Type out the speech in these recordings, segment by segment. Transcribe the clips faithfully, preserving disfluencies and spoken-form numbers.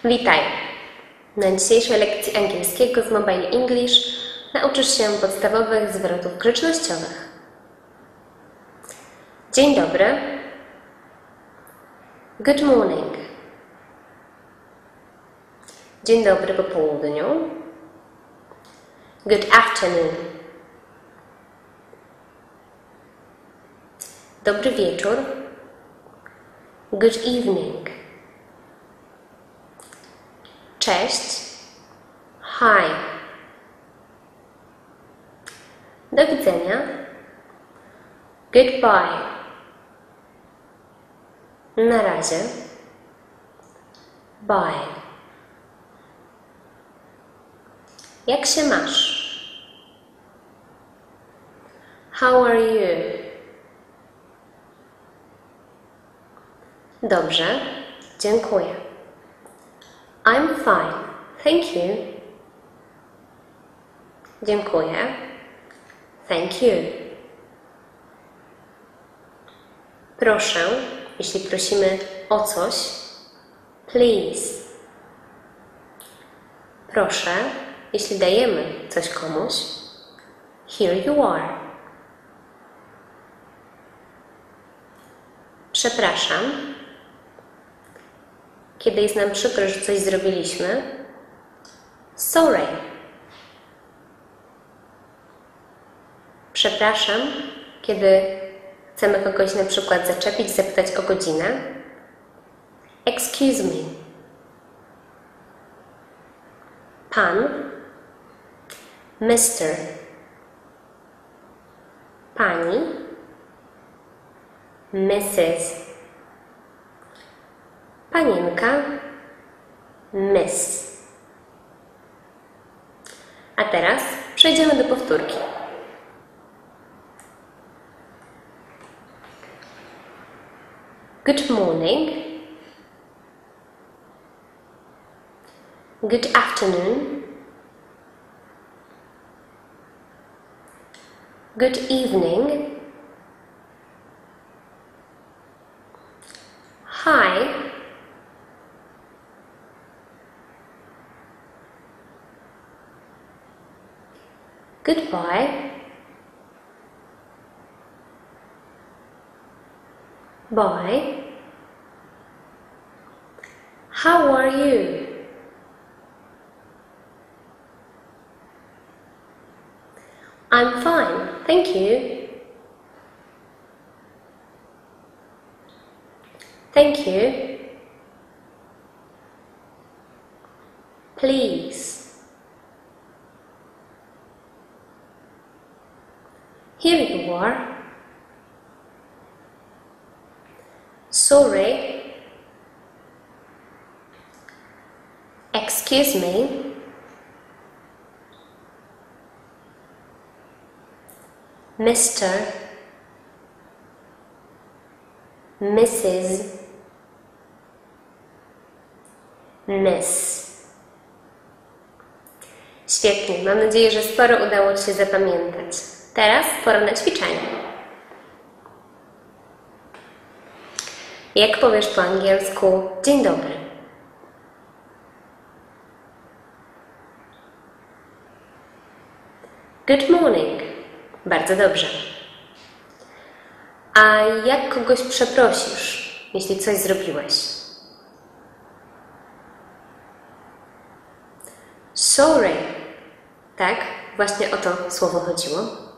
Witaj! Na dzisiejszej lekcji angielskiego z Mobile English nauczysz się podstawowych zwrotów grzecznościowych. Dzień dobry. Good morning. Dzień dobry po południu. Good afternoon. Dobry wieczór. Good evening. Cześć. Hi. Do widzenia. Goodbye. Na razie. Bye. Jak się masz? How are you? Dobrze, dziękuję. I'm fine, thank you. Dziękuję. Thank you. Proszę, jeśli prosimy o coś. Please. Proszę, jeśli dajemy coś komuś. Here you are. Przepraszam. Kiedy jest nam przykro, że coś zrobiliśmy. Sorry. Przepraszam, kiedy chcemy kogoś na przykład zaczepić, zapytać o godzinę. Excuse me. Pan. mister. Pani. missus. Panienka. Miss. A teraz przejdziemy do powtórki. Good morning. Good afternoon. Good evening. Hi. Goodbye. Bye. How are you? I'm fine, thank you. Thank you. Please. Here you are. Sorry. Excuse me. mister. missus. Miss. Świetnie, mam nadzieję, że sporo udało Ci się zapamiętać. Teraz pora na ćwiczenie. Jak powiesz po angielsku dzień dobry? Good morning. Bardzo dobrze. A jak kogoś przeprosisz, jeśli coś zrobiłeś? Sorry. Tak, właśnie o to słowo chodziło.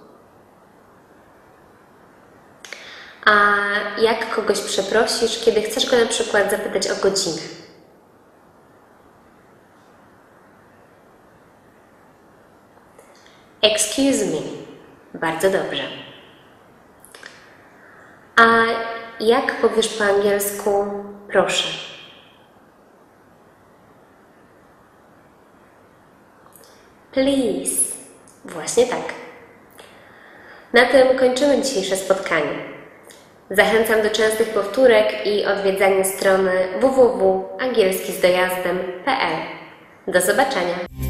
A jak kogoś przeprosisz, kiedy chcesz go na przykład zapytać o godzinę? Excuse me. Bardzo dobrze. A jak powiesz po angielsku proszę? Please. Właśnie tak. Na tym kończymy dzisiejsze spotkanie. Zachęcam do częstych powtórek i odwiedzania strony w w w kropka angielski z dojazdem kropka p l. Do zobaczenia!